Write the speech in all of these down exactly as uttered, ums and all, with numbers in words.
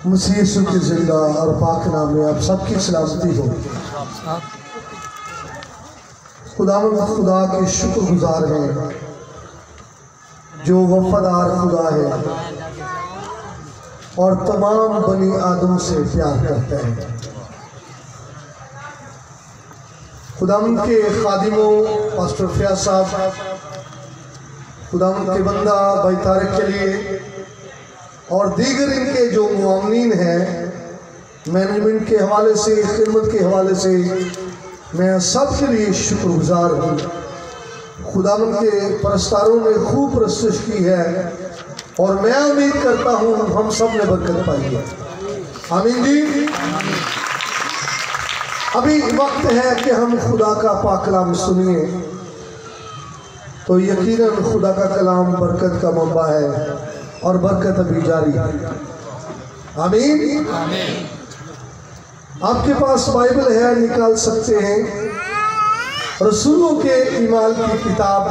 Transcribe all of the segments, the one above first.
मसीह यीशु के जिंदा और पाक नाम में आप सबकी सलामती हो। खुदावंद खुदा के शुक्रगुजार हैं जो वफादार खुदा है और तमाम बनी आदम से प्यार करता है। खुदावंद के खादिमों पास्टर फयाज साहब, खुदावंद के बंदा भाई तारिक के लिए और दीगर इनके जो मुआवनीन हैं, मैनेजमेंट के हवाले से, खिदमत के हवाले से मैं सबके लिए शुक्रगुजार हूँ। खुदावंद के परस्तारों ने खूब परस्तिश की है और मैं उम्मीद करता हूँ हम सब ने बरकत पाई है। आमीन जी। अभी वक्त है कि हम खुदा का पाक कलाम सुनिए, तो यकीनन खुदा का कलाम बरकत का मंबा है और बरकत अभी जारी है। आमीन। आमीन। आपके पास बाइबल है, निकाल सकते हैं। रसूलों के ईमाल की किताब,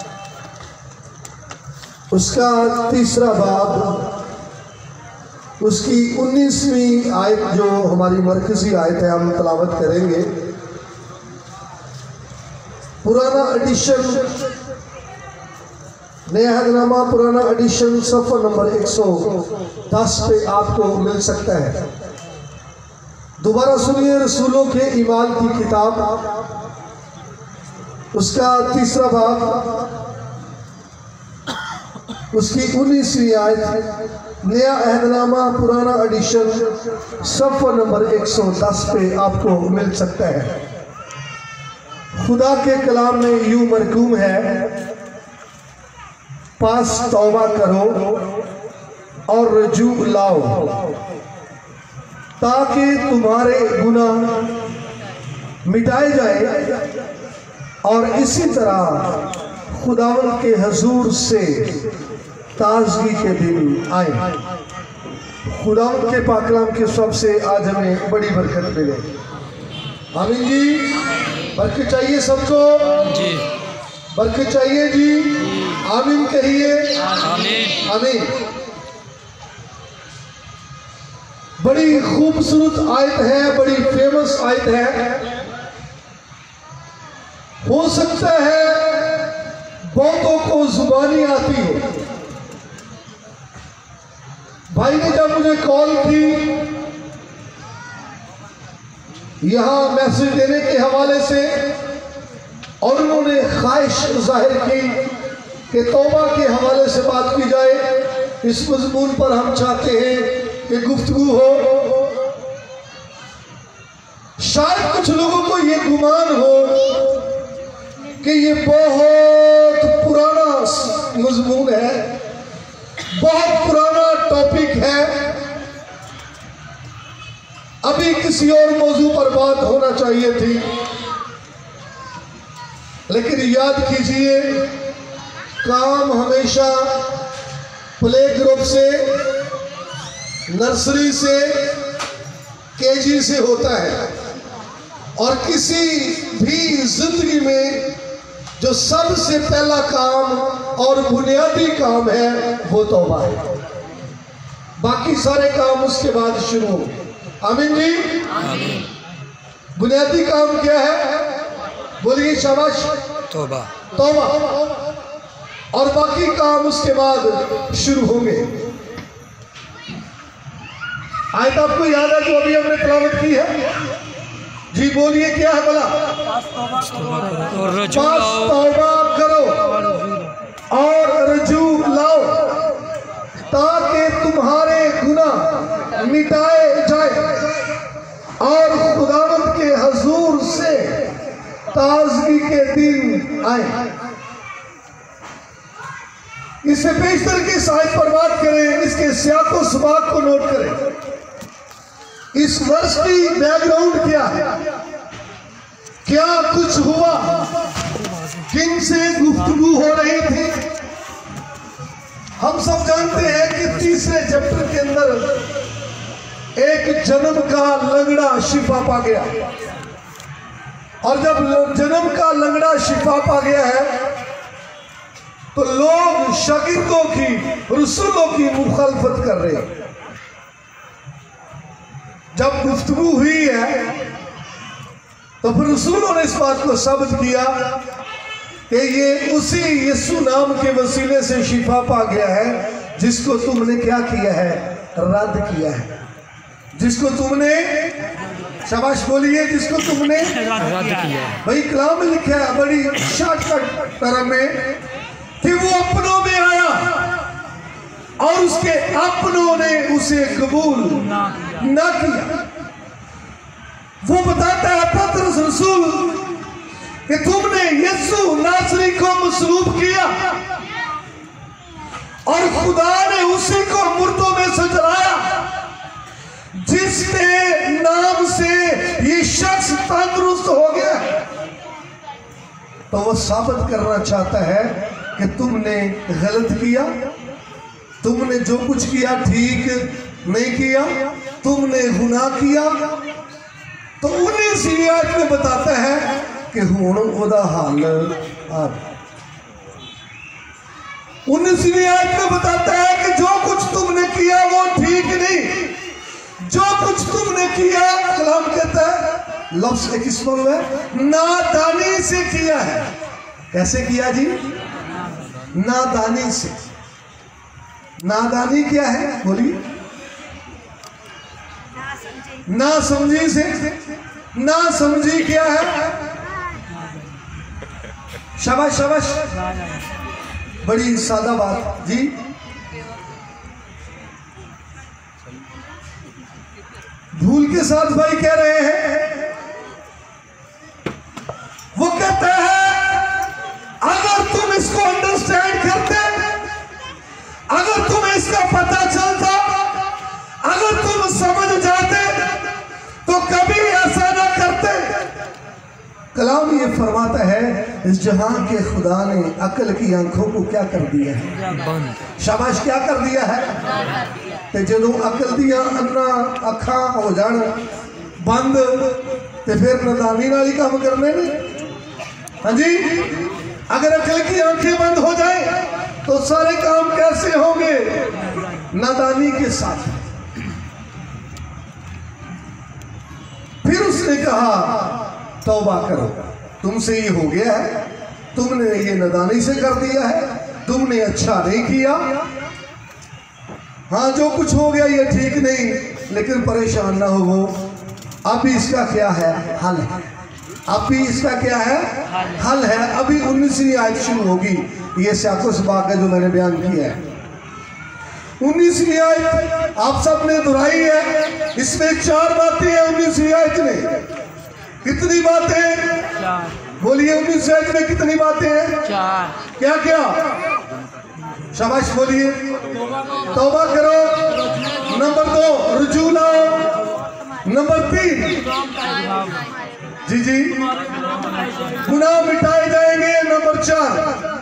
उसका तीसरा बाब, उसकी उन्नीसवीं आयत जो हमारी मरकजी आयत है, हम तलावत करेंगे। पुराना एडिशन, नया हदनामा पुराना एडिशन सफ़र नंबर एक सौ दस पे आपको मिल सकता है। दोबारा सुनिए रसूलों के ईमाल की किताब, उसका तीसरा भाग, उसकी उन्नीसवीं आयत। नया अहदनामा पुराना एडिशन सफ़र नंबर एक सौ दस पे आपको मिल सकता है। खुदा के कलाम में यूं मरकूम है, पास तौबा करो और रजू लाओ ताकि तुम्हारे गुनाह मिटाए जाए और इसी तरह खुदावंद के हजूर से ताजगी के दिन आए। खुदावंद के पाकलाम के सब से आज हमें बड़ी बरकत मिले। आमीन जी। बरकत चाहिए सबको जी, बरकत चाहिए जी। आमीन कहिए। आमीन। आमीन। बड़ी खूबसूरत आयत है, बड़ी फेमस आयत है। हो सकता है बहुतों को जुबानी आती हो। भाई ने जब मुझे कॉल की यहां मैसेज देने के हवाले से और उन्होंने ख्वाहिश जाहिर की कि तौबा के हवाले से बात की जाए, इस मजमून पर हम चाहते हैं कि गुफ्तगू हो। शायद कुछ लोगों को ये गुमान हो कि ये बहुत पुराना मजमून है, बहुत पुराना टॉपिक है, अभी किसी और मौजू पर बात होना चाहिए थी। लेकिन याद कीजिए, काम हमेशा प्ले ग्रुप से, नर्सरी से, केजी से होता है और किसी भी जिंदगी में जो सबसे पहला काम और बुनियादी काम है वो तौबा है। बाकी सारे काम उसके बाद शुरू होंगे। आमीन जी। आमीन। बुनियादी काम क्या है? बोलिए शाबाश। तौबा। तौबा। और बाकी काम उसके बाद शुरू होंगे। आयत आपको याद है जो अभी हमने तिलावत की है? जी बोलिए, क्या है भला? पास तौबा करो और रजू लाओ ताकि तुम्हारे गुनाह मिटाए जाए और खुदावंद के हजूर से ताजगी के दिन आए। इससे बेहतर की साइड पर बात करें, इसके सियाको सबाक को नोट करें। इस वर्ष की बैकग्राउंड क्या है, क्या कुछ हुआ, किन से गुफ्तगू हो रही थी। हम सब जानते हैं कि तीसरे चैप्टर के अंदर एक जन्म का लंगड़ा शिफा पा गया, और जब जन्म का लंगड़ा शिफा पा गया है तो लोग शागिर्दों की, रसूलों की मुखालफत कर रहे हैं। जब गुफ्तगू हुई है तो फिर रसूलों ने इस बात को साबित किया कि ये उसी यीशु नाम के वसीले से शिफा पा गया है जिसको तुमने क्या किया है, रद्द किया है, जिसको तुमने, शाबाश बोलिए, जिसको तुमने रद्द किया। भाई कलाम में लिखा है बड़ी शॉर्टकट तरह में कि वो अपनों में आया और उसके अपनों ने उसे कबूल ना किया। वो बताता है पतरस रसूल कि तुमने यीशु नासरी को मसलूब किया और खुदा ने उसी को मुर्दों में से जलाया, जिसके नाम से ये शख्स तंदुरुस्त हो गया। तो वो साबित करना चाहता है कि तुमने गलत किया, तुमने जो कुछ किया ठीक नहीं किया, तुमने गुनाह किया। तो उन्नीस आयत में बताता है कि हुण ओदा हाल आ, उन्नीसवीं आयत में बताता है कि जो कुछ तुमने किया वो ठीक नहीं, जो कुछ तुमने किया, कलाम कहता है लफ्ज एक स्मॉल है, नादानी से किया है। कैसे किया जी? नादानी से। नादानी क्या है बोलिए? ना समझी से। ना समझी क्या है? शाबाश शाबाश, बड़ी सादा बात जी। भूल के साथ भाई कह रहे हैं, वो कहता है अगर तुम इसको अंडरस्टैंड करते, अगर तुम्हें इसका पता चलता, अगर तुम समझ जाते तो कभी ऐसा ना करते। कलाम ये फरमाता है इस जहां के खुदा ने अकल की आंखों को क्या कर दिया है? शाबाश, क्या कर दिया है? ते जो अकल दिया अन्ना अखा हो जान बंद ते फिर नदानी नाल ही काम करने ने। हाँ जी, अगर अकल की आंखें बंद हो जाए तो सारे काम कैसे होंगे? नादानी के साथ। फिर उसने कहा तौबा करो, तुमसे ये हो गया है, तुमने ये नादानी से कर दिया है, तुमने अच्छा नहीं किया। हाँ जो कुछ हो गया ये ठीक नहीं, लेकिन परेशान ना हो, वो अब इसका क्या है? हल है। अब भी इसका क्या है? हल है। अभी उन्नीसवीं आयत शुरू होगी, ये सियाको सबाक है जो मैंने बयान किया है। उन्नीसवीं आयत आप सबने दोहराई है, इसमें चार बातें हैं उन्नीसवीं आयत में। कितनी बातें बोलिए? उन्नीसवीं आयत में कितनी बातें हैं? चार। क्या क्या? शाबाश बोलिए। तौबा करो, नंबर दो रुजू लाओ, नंबर तीन जी जी गुनाह मिटाए जाएंगे, नंबर चार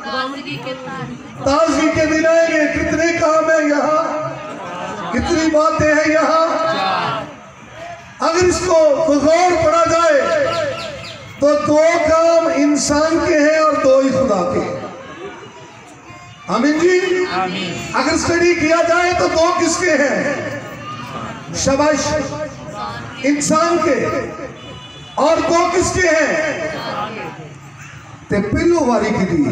ताजगी के दिन आएंगे। कितने काम है यहाँ, कितनी बातें हैं यहाँ। अगर इसको गौर पढ़ा जाए तो दो काम इंसान के हैं और दो ही खुदा के। आमीन जी। आमीन। अगर स्टडी किया जाए तो दो किसके हैं? शाबाश, इंसान के। और दो किसके हैं? ते पहलो वारी की दी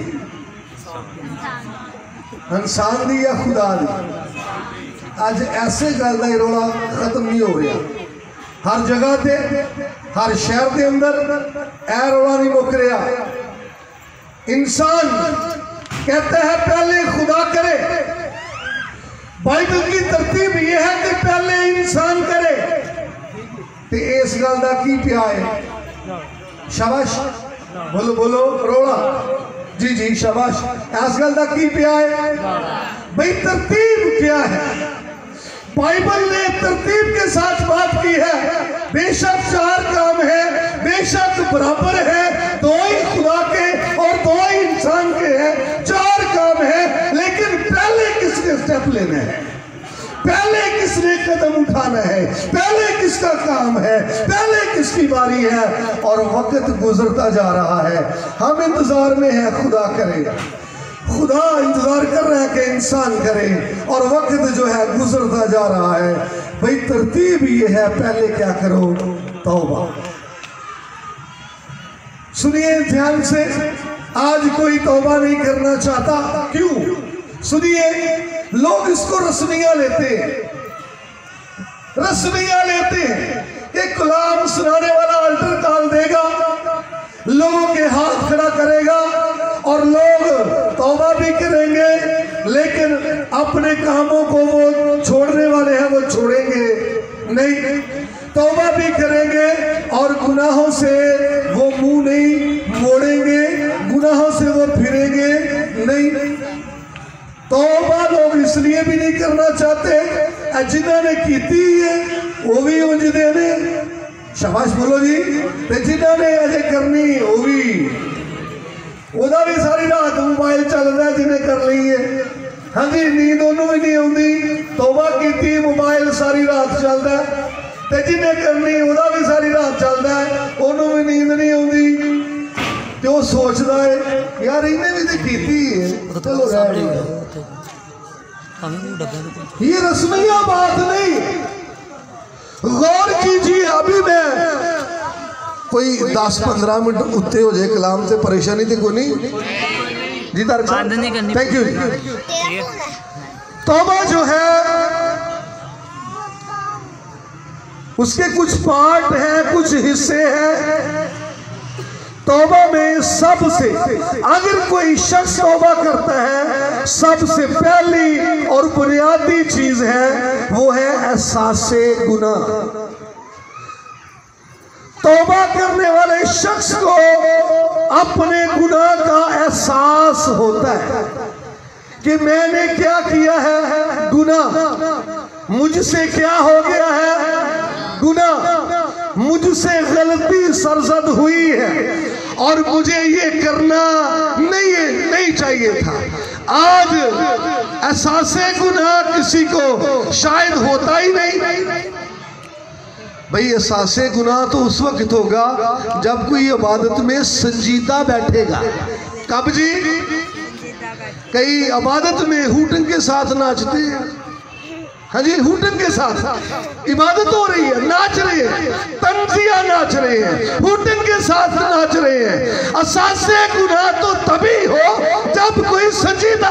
इंसान दी या खुदा दी? अज ऐसे गल का रोला खत्म नहीं हो रहा। हर जगह ते, हर शहर के अंदर ए रोला नहीं मुक रहा। इंसान कहता है पहले खुदा करे। बाइबल की तरतीब यह है कि पहले इंसान करे। ते इस गल का की प्या है? शाबाश, बोलो बोलो रोला जी जी शाबाश। इस गल का की प्या है? भाई तरतीब क्या है? बाइबल ने तरतीब के साथ बात की है। बेशक चार काम है, बेशक बराबर है, दो ही खुदा के और दो ही इंसान के हैं। चार काम है, लेकिन पहले किसने स्टेप लेना है? पहले किसने कदम उठाना है? पहले किसका काम है? पहले किसकी बारी है? और वक्त गुजरता जा रहा है, हम इंतजार में हैं खुदा करे। खुदा इंतजार कर रहा है कि इंसान करे, और वक्त जो है गुजरता जा रहा है। भाई तरतीब ये है, पहले क्या करो, तौबा। सुनिए ध्यान से, आज कोई तौबा नहीं करना चाहता, क्यों? सुनिए, लोग इसको रस्मिया लेते हैं, रस्मिया लेते हैं कि कलाम सुनाने वाला अल्टर कॉल देगा, लोगों के हाथ खड़ा करेगा और लोग तौबा भी करेंगे, लेकिन अपने कामों को वो छोड़ने वाले हैं वो छोड़ेंगे नहीं, तौबा भी करेंगे और गुनाहों से वो मुंह नहीं मोड़ेंगे, गुनाहों से वो फिरेंगे नहीं। तौबा लोग इसलिए भी नहीं करना चाहते, जिन्होंने की है वो भी उंजदे ने, शाबाश बोलो जी, जिन्होंने अजे करनी वो भी, ओदा भी सारी रात मोबाइल चल रहा है जिन्हें कर ली है। हाँ जी, नींद ओनू भी नहीं आती, तौबा की मोबाइल सारी रात चलता है, ते जिन्हें करनी ओदा भी सारी रात चलता है, ओनू भी नींद नहीं आती, तो सोचता है यार इन्हें भी तो की है, चलो रह। ये रस्मिया बात नहीं, गौर कीजिए। अभी मैं कोई दस पंद्रह मिनट उत्ते हो जाए कलाम से, परेशानी तो कोई नहीं जी। Thank you. तौबा जो है उसके कुछ पार्ट हैं, कुछ हिस्से हैं। तौबा में सबसे, अगर कोई शख्स तौबा करता है, सबसे पहली और बुनियादी चीज है वो है एहसासे गुनाह। तौबा करने वाले शख्स को अपने गुनाह का एहसास होता है कि मैंने क्या किया है, गुनाह, मुझसे क्या हो गया है, गुनाह, मुझसे गलती सरजद हुई है और मुझे ये करना नहीं नहीं चाहिए था। आज एहसासे गुनाह किसी को शायद होता ही नहीं। भाई एहसासे गुनाह तो उस वक्त होगा जब कोई इबादत में संजीदा बैठेगा। कब जी? कई इबादत में हुटन के साथ नाचते हैं। हाँ जी, हुटन के साथ इबादत हो रही है, नाच रहे हैं, तंजिया नाच रहे हैं, हुटन के साथ नाच रहे हैं। एहसासे गुनाह तो तभी हो जब कोई संजीदा,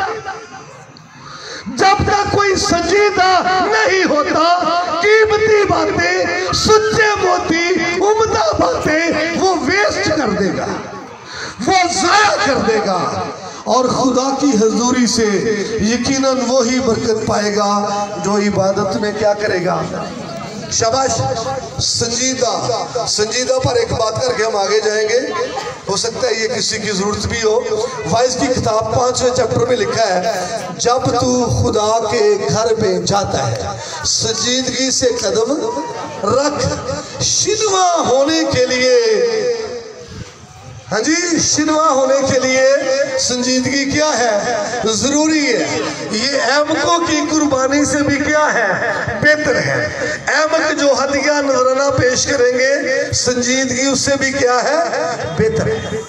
जब तक कोई संजीदा नहीं होता, कीमती बातें, सच्चे मोती, उम्दा बातें वो वेस्ट कर देगा, वो जाया कर देगा, और खुदा की हजूरी से यकीनन वो ही बरकत पाएगा जो इबादत में क्या करेगा। शाबाश। संजीदा, संजीदा पर एक बात करके हम आगे जाएंगे, हो सकता है ये किसी की जरूरत भी हो। वाइज की किताब पांचवें चैप्टर में लिखा है, जब तू खुदा के घर में जाता है संजीदगी से कदम रख। शिनवा होने के लिए, हाँ जी, शिनवा होने के लिए संजीदगी क्या है, जरूरी है। ये अहमकों की कुर्बानी से भी क्या है, बेहतर है। अहमक जो हदिया नजराना पेश करेंगे, संजीदगी उससे भी क्या है, बेहतर है।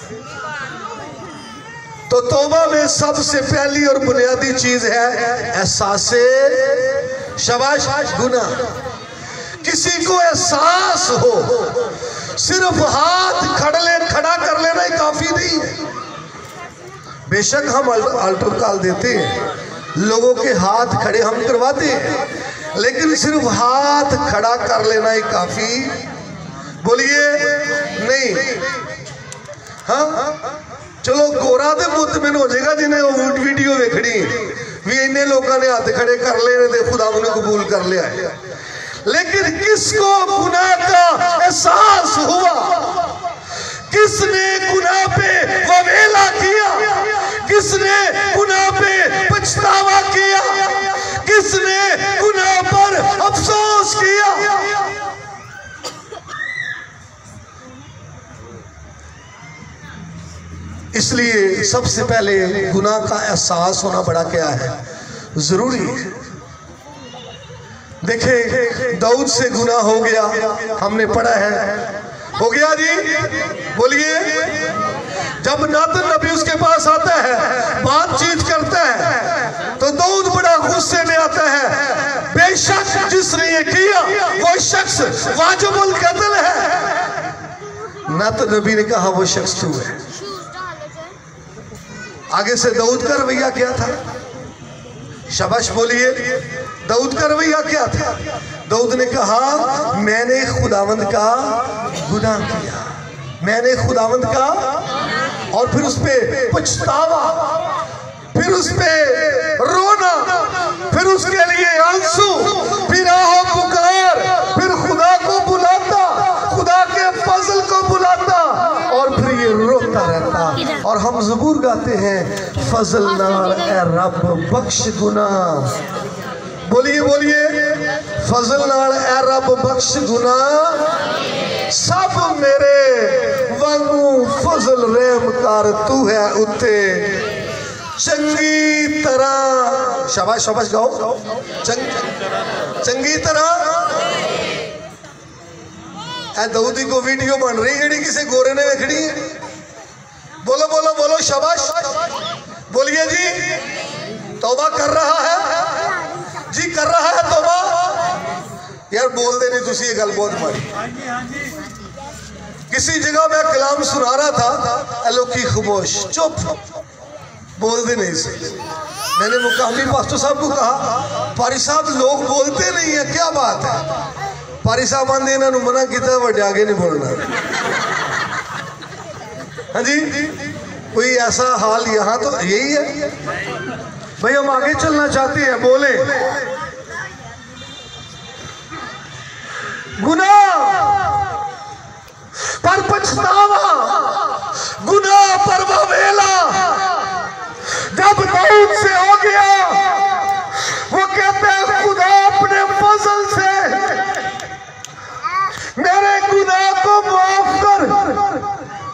तो तौबा में सबसे पहली और बुनियादी चीज है एहसासे, शाबाश, गुनाह। किसी को एहसास हो, सिर्फ हाथ खड़े खड़ा कर लेना ही काफी नहीं है। बेशक हम अल्टर कॉल देते हैं, लोगों के हाथ खड़े हम करवाते हैं, लेकिन सिर्फ हाथ खड़ा कर लेना ही काफी, बोलिए, नहीं। हाँ, चलो गोरा तो मुतमिन हो जाएगा जिन्हें वीडियो देखनी भी, इन्हें लोगों ने हाथ खड़े कर ले, खुदा उन्हें कबूल कर लिया है। लेकिन किसको गुनाह का एहसास हुआ, किसने गुनाह पे ववेला किया, किसने गुनाह पे पछतावा किया, किसने गुनाह पर अफसोस किया। इसलिए सबसे पहले गुनाह का एहसास होना बड़ा क्या है, जरूरी है। देखे, दाऊद से गुनाह हो गया, हमने पढ़ा है, हो गया जी, बोलिए। जब नातन नबी उसके पास आता है, बातचीत करता है, तो दाऊद बड़ा गुस्से में आता है। बेशक जिसने ये किया वो शख्स वाजिबुल कत्ल है। नातन नबी ने कहा वो शख्स तू है। आगे से दाऊद का रवैया क्या था? शाबाश बोलिए, दाऊद का रवैया क्या था? दाऊद ने कहा मैंने खुदावंद का गुनाह किया, मैंने खुदावंद का, और फिर उस पे पछतावा, फिर उस पे रोना, फिर उसके लिए आंसू, फिर आहो पुकार, फिर खुदा को बुलाता, खुदा के फजल को बुलाता, और फिर ये रोता रहता। और हम ज़बूर गाते हैं फजल नार ए रब बख्श गुनाह। बोलिए बोलिए, फजल नाल ए रब बख्श गुनाह, सब मेरे वांगू फजल रहम कर, तू है उत्ते चंगी तरह। शाबाश शाबाश गाओ, चंग चंगी तरह। ए दाऊदी को वीडियो बन रही है किसी गोरे ने वेखड़ी है। बोलो बोलो बोलो शाबाश, बोलिए जी। तौबा कर रहा है जी, कर रहा है तौबा। यार बोल दे नहीं तुसी, ये गल बहुत मारी। किसी जगह मैं कलाम सुना रहा था, लोकी खामोश, चुप, बोल दे नहीं से। मैंने मुकामी पास्टर साहब को कहा, पारी साहब लोग बोलते नहीं है, क्या बात है? पारी साहब आंदे इन्होंने मना किया, वड्डे आगे नहीं बोलना। हाँ जी, कोई ऐसा हाल यहाँ तो यही है भाई, हम आगे चलना चाहते हैं, बोले गुनाह पर पछतावा, गुनाह पर ववेला जब दाऊद से हो गया, वो कहते हैं खुदा अपने फजल से मेरे गुनाह को माफ कर,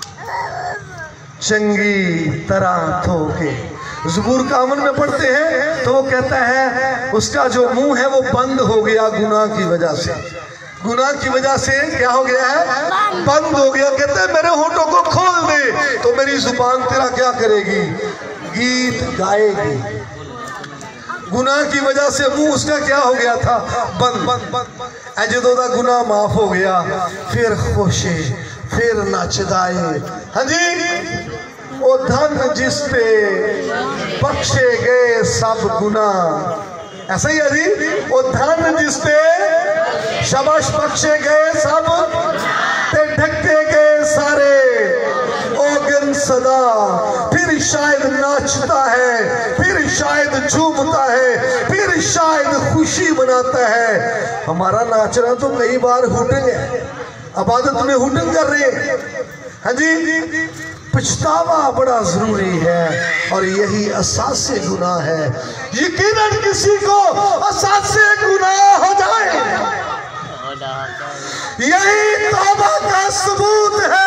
चंगी तरह धोके। ज़बूर का अमल में पढ़ते हैं तो वो कहता है उसका जो मुंह है वो बंद हो गया गुनाह की वजह से। गुनाह की वजह से क्या हो गया है? बंद हो गया। कहते हैं मेरे होठों को खोल दे तो मेरी जुबान तेरा क्या करेगी? गीत गाएगी। गुनाह की वजह से मुंह उसका क्या हो गया था? बंद बंद बंद। जो दा गुनाह माफ हो गया, फिर खुशी, फिर नचदाए। हाँ जी, वो धन जिस पे बख्शे गए सब गुनाह, ऐसा ही है जी। वो धन जिस पे शाबाश बख्शे गए सब ते ढके गए सारे, ओगन सदा, फिर शायद नाचता है, फिर शायद झूमता है, फिर शायद खुशी मनाता है। हमारा नाचना तो कई बार हुटिंग है, इबादत में हुटिंग कर रहे हैं। हाँ जी, पछतावा बड़ा जरूरी है और यही असासे गुनाह है। यकीनन किसी को असासे गुनाह हो जाए, यही तौबा का सबूत है।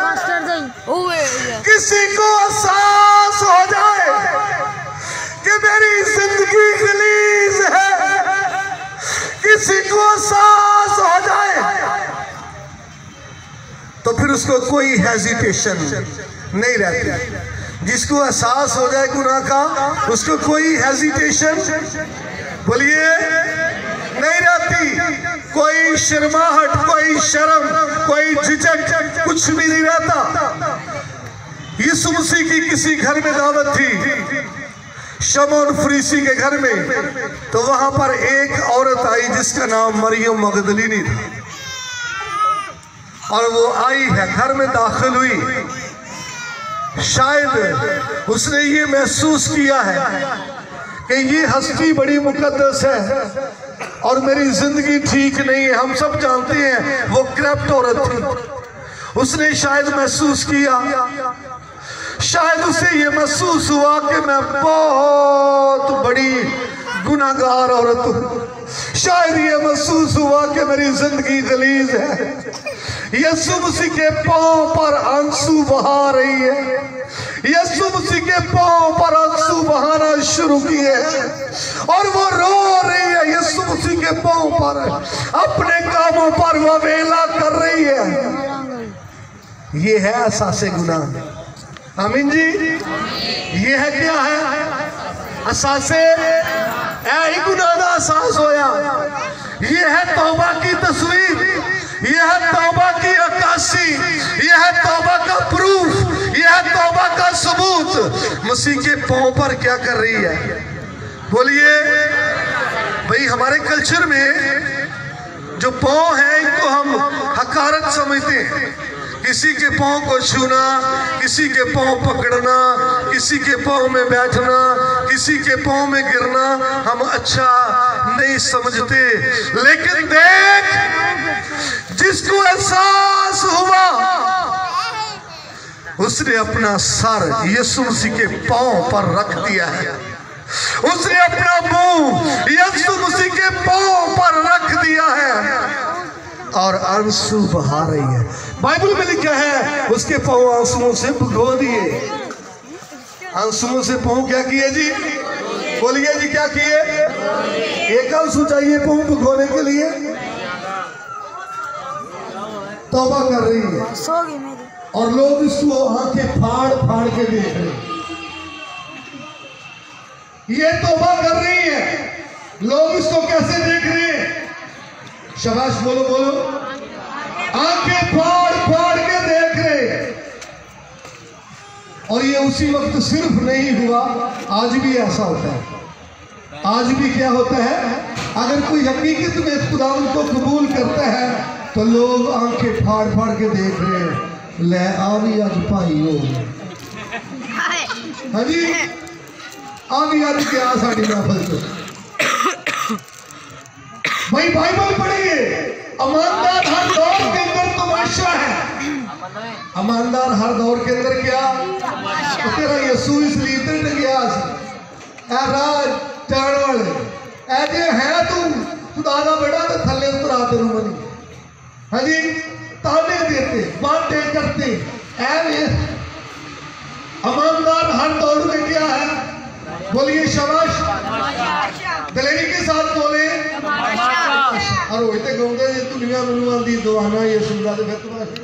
किसी को एहसास हो जाए कि मेरी जिंदगी गलीज है, किसी को एहसास हो जाए तो फिर उसको कोई हेजिटेशन नहीं रहती। जिसको एहसास हो जाए गुनाह का, उसको कोई हेजिटेशन, बोलिए, नहीं रहती। कोई शर्माहट, कोई शर्म, कोई झिझक, कुछ भी नहीं रहता। यीशु मसीह की किसी घर में दावत थी, शमौन फरीसी के घर में, तो वहां पर एक औरत आई जिसका नाम मरियम मगदलीनी था। और वो आई है, घर में दाखिल हुई, शायद उसने ये महसूस किया है कि ये हस्ती बड़ी मुकद्दस है और मेरी जिंदगी ठीक नहीं है। हम सब जानते हैं वो करप्ट औरत थी। उसने शायद महसूस किया, शायद उसे ये महसूस हुआ कि मैं बहुत बड़ी गुनाहगार औरत हूँ। शायद ये महसूस हुआ कि मेरी जिंदगी गलीज है। यीशु मसीह के पांव पर आंसू बहा रही है। यीशु मसीह के पांव पर आंसू बहाना शुरू किए और वो रो रही है। यीशु मसीह के पांव पर अपने कामों पर ववेला कर रही है। ये है एहसासे गुनाह। आमीन जी। ये है क्या है? असासे ऐ गुनाह दा एहसास होया। ये है तौबा की तस्वीर, ये है तौबा की अक्कासी, ये है तौबा का प्रूफ, ये है तौबा का सबूत। मसीह के पांव पर क्या कर रही है? बोलिए भाई। हमारे कल्चर में जो पांव है इनको हम हकारत समझते हैं। किसी के पांव को छूना, किसी के पांव पकड़ना, किसी के पांव में बैठना, किसी के पांव में गिरना हम अच्छा नहीं समझते। लेकिन देख, जिसको एहसास हुआ उसने अपना सर यीशु मसीह के पांव पर रख दिया है। उसने अपना मुंह यीशु मसीह के पांव पर रख दिया है और आंसू बहा रही है। बाइबल में लिखा है उसके पांव आंसुओं से भिगो दिए। आंसुओं से पांव क्या किए जी? बोलिए जी, क्या किए? एक आंसू चाहिए पांव भिगोने के लिए। तौबा कर रही है और लोग इसको आंखें फाड़ फाड़ के देख रहे हैं। ये तौबा कर रही है, लोग इसको कैसे देख रहे हैं? शाबाश, बोलो बोलो। आंखें फाड़ फाड़ के देख रहे। और ये उसी वक्त सिर्फ नहीं हुआ, आज भी ऐसा होता है। आज भी क्या होता है? अगर कोई हकीकत में खुदावंद को कबूल करता है तो लोग आंखें फाड़ फाड़ के देख रहे हैं। ले आवी आज भाई हो। हाँ जी, आवी आज क्या साड़ी महफिल तो भाई बाइबल पढ़िए। ईमानदार हर दौर के अंदर तमाशा है। ईमानदार हर दौर के अंदर क्या? तो तेरा यीशु इसलिए इधर गया ऐ राज जान वाले ऐ जे है तू खुदा दा बेटा तो थल्ले उतरा तेनू मनी। हाँ जी, ताने देते, बातें करते। ऐ ईमानदार हर दौर में क्या है? बोलिए शाबाश, दलेरी के साथ बोले। और वही गाँव ये दुनिया मैनू आती दवाना ये सुनता तो फिर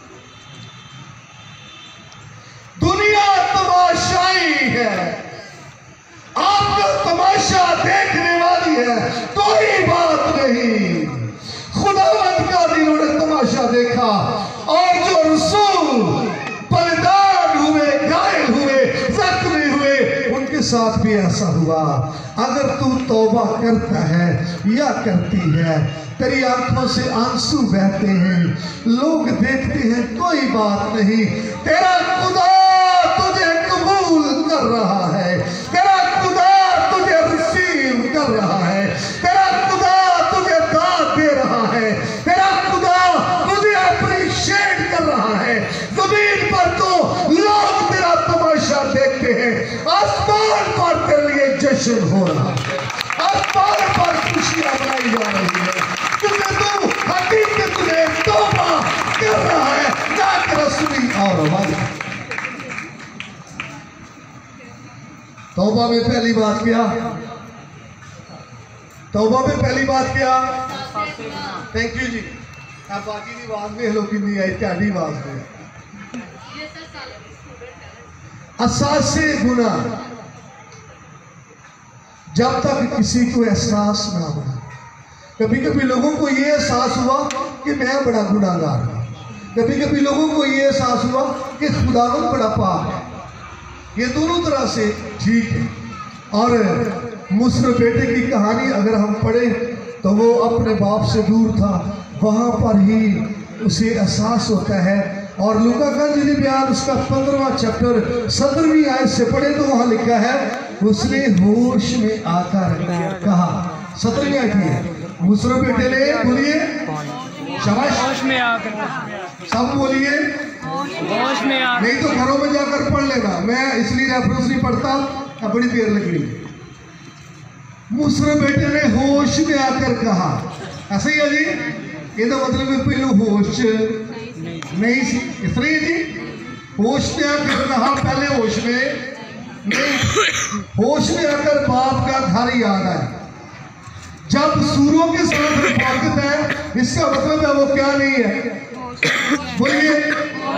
दुनिया तमाशाई है। आपका तमाशा देखने वाली है, कोई बात नहीं। खुदावंद का दिलों ने तमाशा देखा और जो रसूल बलिदान हुए, घायल हुए, जख्मी हुए, उनके साथ भी ऐसा हुआ। अगर तू तौबा करता है या करती है, तेरी आंखों से आंसू बहते हैं, लोग देखते हैं, कोई बात नहीं। तेरा खुदा तुझे कबूल कर रहा है, तेरा खुदा तुझे रिसीव कर रहा है, तेरा खुदा तुझे दाद दे रहा है, तेरा खुदा तुझे अप्रिशिएट कर रहा है। जमीन पर तो लोग तेरा तमाशा देखते हैं, आसमान पर तेरे लिए जश्न हो रहा है, आसमान पर खुशियां मनाई जा रही है, क्योंकि तू हकीकत में तौबा कर रहा है, ना कि रसूली और वादा। तौबा में पहली बात क्या? तौबा में पहली बात क्या? थैंक यू जी। आप बाकी की आवाज में लोग नहीं आई, त्याड़ी आवाज में। असासे गुनाह, जब तक किसी को एहसास ना हो। कभी कभी लोगों को ये एहसास हुआ कि मैं बड़ा गुनाहगार हूं, कभी कभी लोगों को ये एहसास हुआ कि खुदावंद बड़ा पाक है। ये दोनों तरह से ठीक है। और मुसर बेटे की कहानी अगर हम पढ़ें तो वो अपने बाप से दूर था, वहाँ पर ही उसे एहसास होता है। और लूका का जिन्हें बयान उसका पंद्रहवां चैप्टर सत्रहवीं आयत से पढ़े तो वहाँ लिखा है उसने होश में आकर कहा। सत्रहवीं आयत है, मुसर बेटे ने, बोलिए शाबाश, होश में आकर, सब बोलिए होश में आकर। नहीं तो घरों में जाकर पढ़ लेना, मैं इसलिए रेफरेंस नहीं पढ़ता, अब बड़ी देर लग रही। मुसर बेटे ने होश में आकर कहा, ऐसा ही है जी। ये मतलब पहलू होश नहीं सी, इसलिए जी होश में आकर कहा, पहले होश में नहीं। होश में आकर बाप का घर याद आया। जब सूरों के साथ रफाकत है, इसका मतलब है वो क्या नहीं है? बोलिए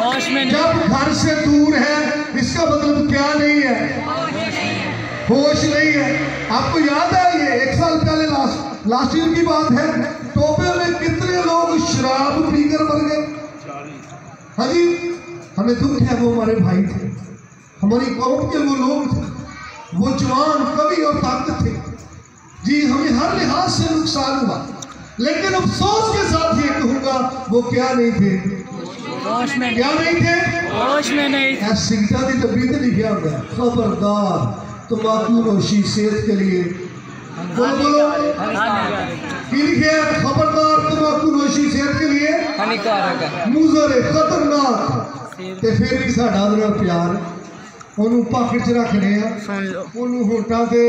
होश में नहीं। जब घर से दूर है इसका मतलब क्या नहीं है? होश नहीं है। आपको याद है ये एक साल पहले लास्ट लास्ट ईयर की बात है, टोपे में कितने लोग शराब पीकर मर गए। हाँ जी, हमें दुख है, वो हमारे भाई थे, हमारी कौम के वो लोग थे, वो जवान कवि और ताकत थे जी। हमें हर लिहाज से नुकसान हुआ, लेकिन अफसोस के साथ ये कहूंगा वो क्या नहीं थे? होश में क्या नहीं थे? होश में नहीं। सिगरेट की डब्बी तो लिखा होगा खबरदार तंबाकू नोशी सेहत के लिए। बोलो बोलो की लिखे? खबरदार तंबाकू नोशी सेहत के लिए हानिकारक है, मुजर है, खतरनाक। ते फिर भी साडा उहदे नाल प्यार, ओनू पाकेट च रख रहे हैं, सुन लो। ओनू होटां ते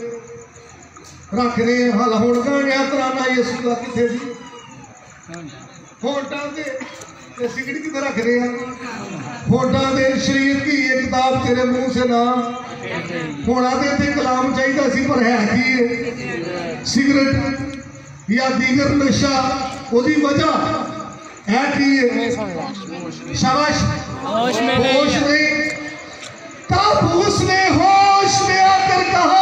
रख रहे हैं। हाल हुण गाणियां तराना यसू दा किथे जी? होटां ते ते सिगरेट किथे रख रहे हैं? होटां ते शरीर की ये किताब तेरे मुंह से ना होना दे ते कलाम चाहिए सी, पर है की है सिगरेट या दीगर नशा, ओदी वजह है की है? शाबाश, होश में नहीं होश है। नहीं। तब उसने होश में आकर कहा,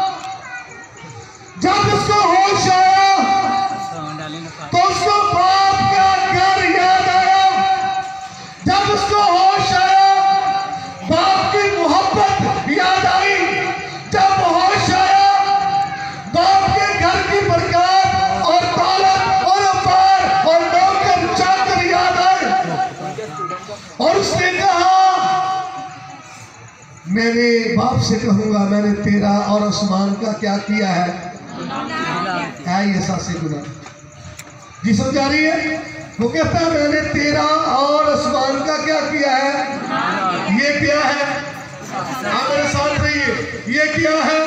जब उसको होश आया तो उसको बाप का घर याद आया। जब उसको होश आया बाप की मोहब्बत याद आई। जब होश आया बाप के घर की बरकत और दौलत और अपार और नौकर चाकर याद आए, और उसने कहा, मैंने बाप से कहूंगा मैंने तेरा और आसमान का क्या किया है? है ये सासे गुना जी, समझा रही है? वो कहता है मैंने तेरा और आसमान का क्या किया है? ये क्या है? आप मेरे साथ रहिए, ये क्या है?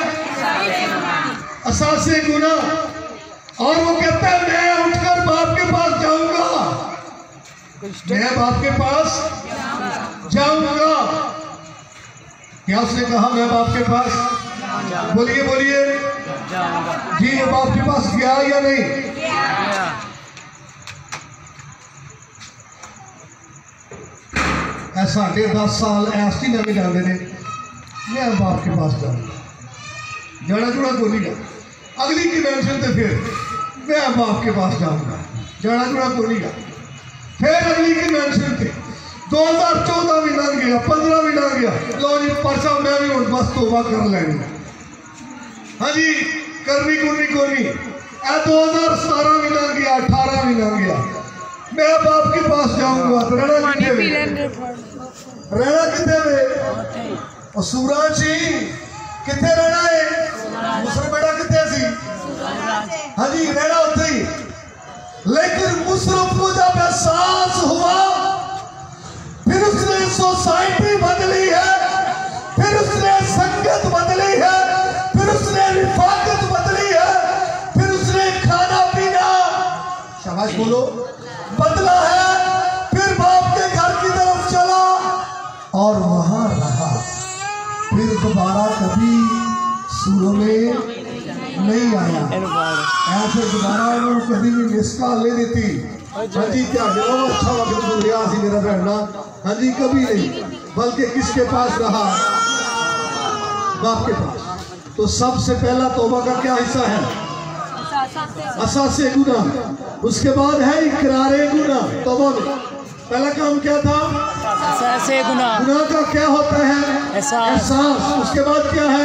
असासे गुना। और वो कहता है मैं उठकर बाप के पास जाऊंगा, मैं बाप के पास जाऊंगा। क्या उसने कहा? मैं बाप के पास, बोलिए बोलिए जी, वो बाप के पास गया या नहीं? साढ़े दस साल ऐसी नवी जाते ने, मैं बाप के पास जाऊंगा, जाना जुड़ा कोई नहीं। अगली कन्वेंशन तो फिर मैं बाप के पास जाऊंगा, जाना जुड़ा कोई नहीं। फिर अगली कन्वेंशन थे दो हजार चौदह भी लग गया, पंद्रह भी लग गया, लो जी परसा मैं भी हूँ बस तोबा कर लेनी। हाँ जी, करनी कुरनी को नहीं। दो हजार सतारह भी लग गया, अठारह भी लग गया, मैं बाप के पास जाऊंगा। तो रहना कितने में? रहना कितने में? और सूरज जी कितने रहना है? मुसर बेटा कितने सी? हाँ जी, रहना उत्थे ही। लेकिन मुसरफ को जब एहसास हुआ, फिर उसने सोसाइटी बदली है, फिर उसने संगत बदली है, फिर उसने रिफाकत बदली है, फिर उसने खाना पीना, शाबाश बोलो, बदला है। फिर बाप के घर की तरफ चला और वहां रहा, फिर दोबारा कभी सूरों में नहीं आया। ऐसे दोबारा उन्होंने कभी भी मिस कॉल नहीं देती। हाँ जी, क्या अच्छा वक्त गुजरिया सी मेरा बहना। हाँ जी, कभी नहीं, बल्कि किसके पास रहा? बाप के पास। तो सबसे पहला तौबा का क्या हिस्सा है? असासे गुना। उसके बाद है इकरारे गुना। तौबा में पहला काम क्या था? असासे गुना। गुनाह का क्या होता है? एहसास। उसके बाद क्या है?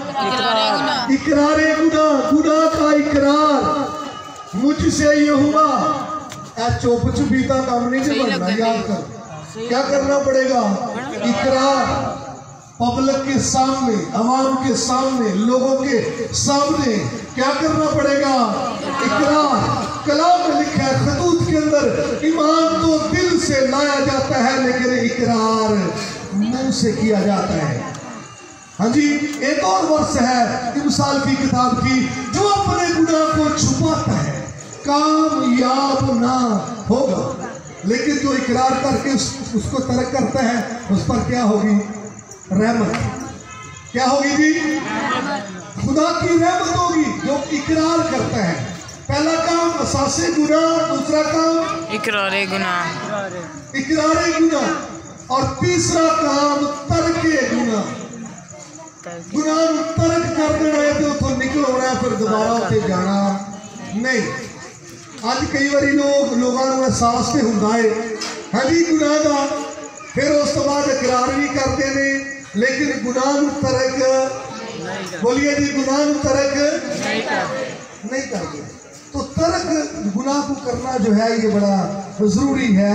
इकरारे गुना। गुनाह का इकरार, मुझसे ये हुआ। चुप चुपीता काम नहीं बनना, याद कर। क्या करना पड़ेगा? इकरार, पब्लिक के सामने, आवाम के सामने, लोगों के सामने क्या करना पड़ेगा? इकरार। कलाम में लिखा है खतूत के अंदर, ईमान तो दिल से लाया जाता है लेकिन इकरार मुंह से किया जाता है। हाँ जी, एक और वर्ष है इमसाल की किताब की, जो अपने गुनाह को छुपाता है कामयाब ना होगा, लेकिन जो इकरार करके उस, उसको तर्क करता है, उस पर क्या होगी? रहमत। क्या होगी जी? खुदा की रहमत होगी। जो इकरार करता है, पहला काम असासे गुनाह, दूसरा काम इकरारे गुनाह, इकरारे गुनाह, और तीसरा काम तरके गुनाह। गुनाह तरक कर देना है तो उतो निकल होना है, फिर दोबारा उसे जाना नहीं। अज कई बारी लोग लोगों को एहसास तो होंदा है हाँ जी गुनाह का, फिर उस तो बाद इकरार भी करते हैं, लेकिन गुनाह तरक, बोलिए जी, गुनाह तरक नहीं करते। तो तरक गुनाह को करना जो है ये बड़ा जरूरी है।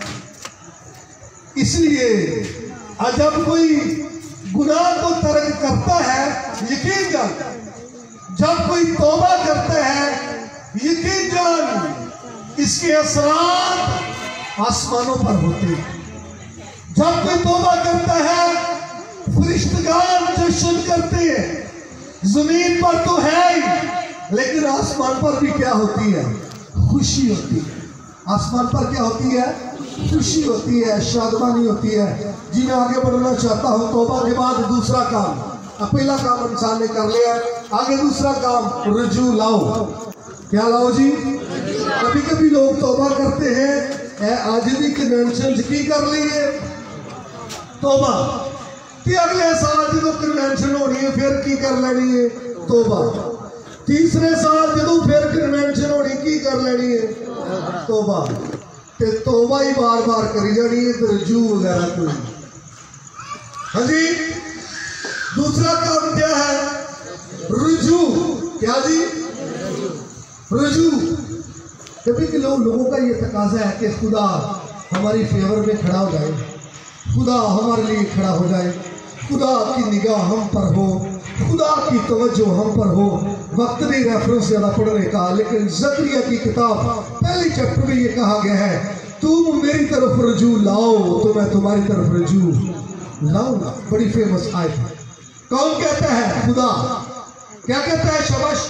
इसलिए जब कोई गुनाह को तरक करता है, यकीन जान, जब कोई तौबा करता है, यकीन जान इसके असरात आसमानों पर होते हैं। जब कोई तौबा करता है, फरिश्तगान जश्न करते हैं। जमीन पर तो है ही, लेकिन आसमान पर भी क्या होती है? खुशी होती है। आसमान पर क्या होती है? खुशी होती है, शादमानी होती है। जी मैं आगे बढ़ना चाहता हूँ। तौबा के बाद दूसरा काम, पहला काम इंसान ने कर लिया, आगे दूसरा काम रुजू लाओ। क्या लाओ जी? कभी कभी लोग तौबा करते हैं, आज भी कन्वेंशन की कर लिए तौबा, कि अगले साल जो कन्वेंशन होनी है फिर की कर लेनी है तौबा, तीसरे साल जो फिर कन्वेंशन होनी की कर लेनी है तौबा, ते तौबा ही बार बार करी जानी है, तो रजू वगैरह कोई। हाँ जी, दूसरा काम क्या है? रुजू। क्या जी? रुजू। कभी के लोग लोगों का ये तकाजा है कि खुदा हमारी फेवर में खड़ा हो जाए, खुदा हमारे लिए खड़ा हो जाए, खुदा की निगाह हम पर हो, खुदा की तवज्जो हम पर हो। वक्त नहीं रेफरेंस ज़्यादा पढ़ने का, लेकिन ज़करिया की किताब पहले चैप्टर में ये कहा गया है, तुम मेरी तरफ रुजू लाओ तो मैं तुम्हारी तरफ रुजू लाऊंगा। बड़ी फेमस आयत है। कौन कहता है? खुदा। क्या कहता है? शाबाश।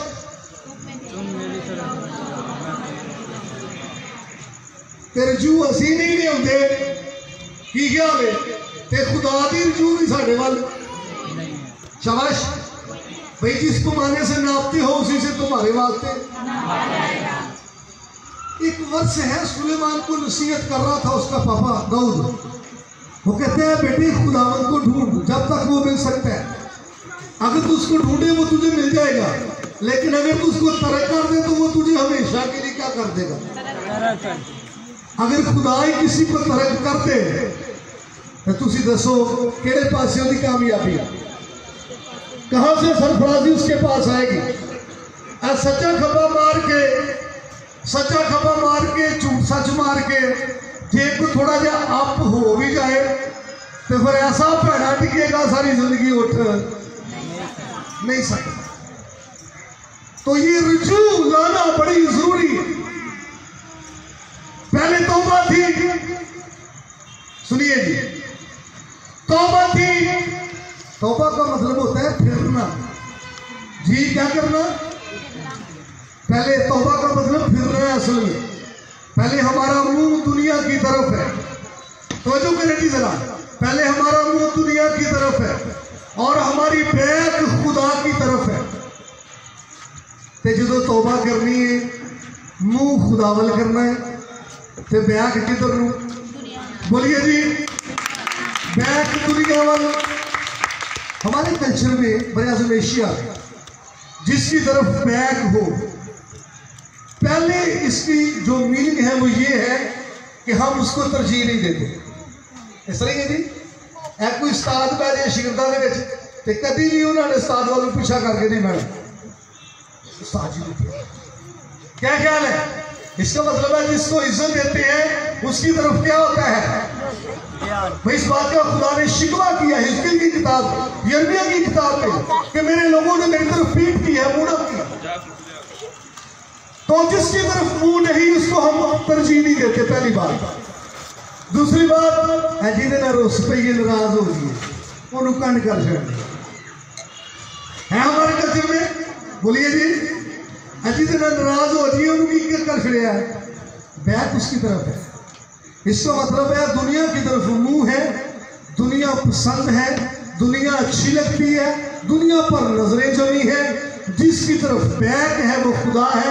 तेरे जू असी नहीं ले आते की ख्याल है, ते खुदा की रजू भी साढ़े वाल। शाबाश भाई, जिस पैमाने से नापते हो उसी से तुम्हारे वास्ते। एक वर्ष है, सुलेमान को नसीहत कर रहा था उसका पापा दाऊद। वो कहते हैं बेटे खुदावंद को ढूंढ जब तक वो मिल सकता है। अगर तू उसको ढूंढे वो तुझे मिल जाएगा, लेकिन अगर तू उसको तरक कर दे तो वो तुझे हमेशा के लिए क्या कर देगा? अगर खुदा ही किसी को तरक करते तो तुसी दसो केड़े पासे उसकी कामयाबी, कहां से सरफराजी उसके पास आएगी? आ सच्चा खब्बा मार के, सच्चा खब्बा मार के, झूठ सच मार के जे को थोड़ा जा अप हो भी जाए तो फिर ऐसा भैड़ा टिकेगा सारी जिंदगी उठ नहीं सकता। तो ये रुजू लाना बड़ी जरूरी है। पहले तौबा थी, सुनिए जी, तौबा थी। तौबा का मतलब होता है फिरना। जी क्या करना? पहले तौबा का मतलब फिरना है। असल में पहले हमारा मुंह दुनिया की तरफ है, तो जो करेगी जरा, पहले हमारा मुंह दुनिया की तरफ है और हमारी बैक खुदा की तरफ है। ते जो तौबा करनी है, मुंह खुदावल करना है, ते बैक किधर नू? बोलिए जी, बैक दुनिया वाल। हमारे कल्चर में बराज़ एशिया जिसकी तरफ बैक हो, पहले इसकी जो मीनिंग है वो ये है कि हम उसको तरजीह नहीं देते। इस तरह है जी, ए कोई उस्ताद पै जाए शिगिर्दां दे विच ते कभी भी उन्होंने उस्ताद वालों पीछा करके नहीं बैठा। उस्ताद जी क्या ख्याल है? इसका मतलब है जिसको इज्जत देते हैं उसकी तरफ क्या होता है? भाई इस बात का खुदा ने शिकवा किया हिजकिय्याह की किताब, यिर्मयाह की किताब में कि मेरे लोगों ने मेरी तरफ पीठ की है, मुड़ा की। तो जिसकी तरफ मुंह नहीं उसको हम तरजीह नहीं देते, पहली बात। दूसरी बात है जिन्हें ना रोस पे ये नाराज हो गई वो कंड कर छे है हमारे कल्चर में। बोलिए जी, जिन्हें ना नाराज हो जाइए उनकी कर छड़िया है, बैक उसकी तरफ है। इसका मतलब है दुनिया की तरफ मुंह है, दुनिया पसंद है, दुनिया अच्छी लगती है, दुनिया पर नजरें जमी है। जिसकी तरफ बैक है वो खुदा है,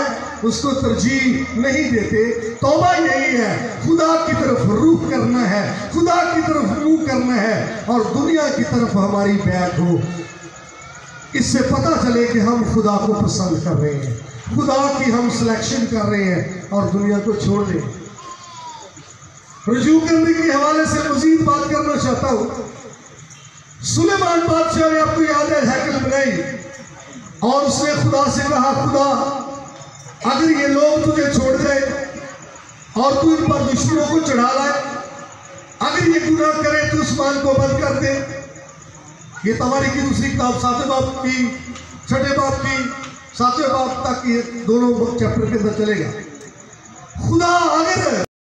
उसको तरजीह नहीं देते। तौबा यही है, खुदा की तरफ रुख करना है, खुदा की तरफ मुंह करना है और दुनिया की तरफ हमारी बैक हो। इससे पता चले कि हम खुदा को पसंद कर रहे हैं, खुदा की हम सिलेक्शन कर रहे हैं और दुनिया को छोड़ रहे हैं। रुजू करने के हवाले से मजीद बात करना चाहता हूं। सुलेमान बादशाह ने, आपको याद है, हैकल बनाई और उसने खुदा से कहा, खुदा अगर ये लोग तुझे छोड़ जाए और तू इन पर दुश्मनों को चढ़ा लाए, अगर ये गुनाह करे तो उस मान को बंद कर दे। ये तवारी की दूसरी किताब सातवें बाब की, छठे बाब की, सातवें बाब तक ये दोनों चैप्टर के अंदर चलेगा। खुदा अगर